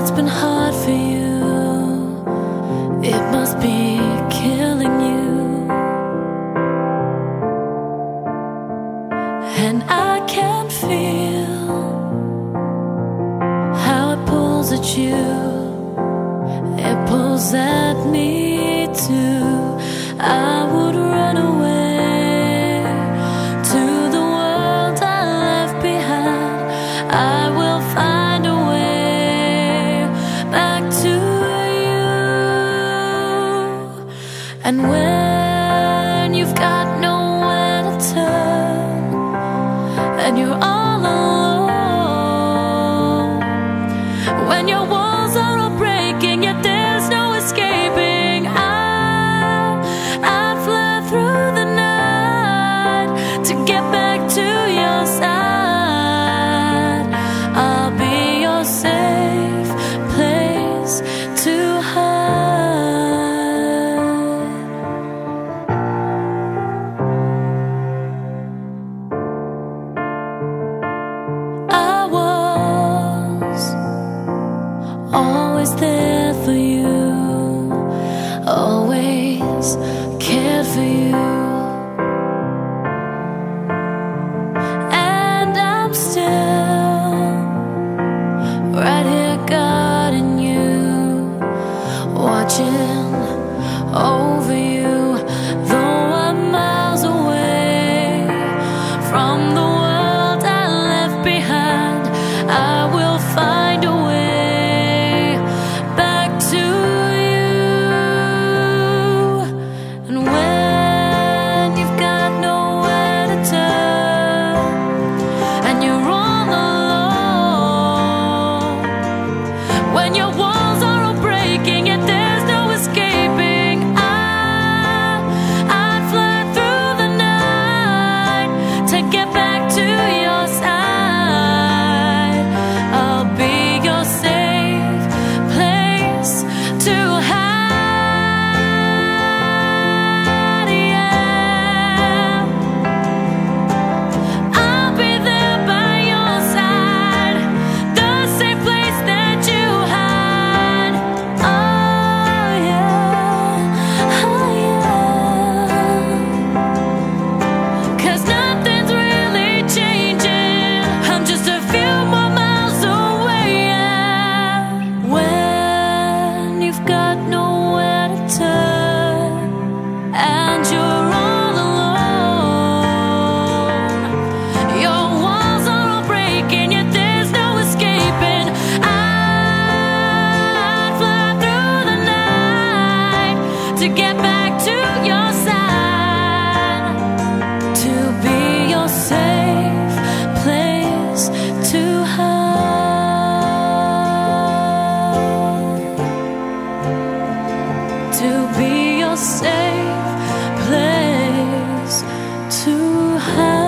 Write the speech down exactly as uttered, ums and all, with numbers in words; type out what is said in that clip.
it's been hard for you. It must be killing you. And I can feel how it pulls at you. It pulls at me too. I would run away to the world I left behind. I will find a way back to you. And when you've got nowhere to turn and you're all alone, when your walls are all breaking yet there's no escaping, I, I'd fly through the night to get back to your side. I'll be your safe place to hide. I was always there for you, always cared for you. And I'm still right here guarding you, watching over you. Though I'm miles away from the world I left behind, I will find a way back to you. And when you've got nowhere to turn and you're all alone, when your walls are all breaking yet there's no escaping, I, I'd fly through the night to get back to your side. I'll be your safe place to hide, yeah. I'll be there by your side, the safe place that you hide. Oh yeah, oh yeah. 'Cause nothing's really changing, I'm just a few more miles away, yeah. When you've got nowhere to turn and you're all alone, your walls are all breaking yet there's no escaping, I'd fly through the night to get back to your side, to be your safe place to hide, to be your safe place to hide.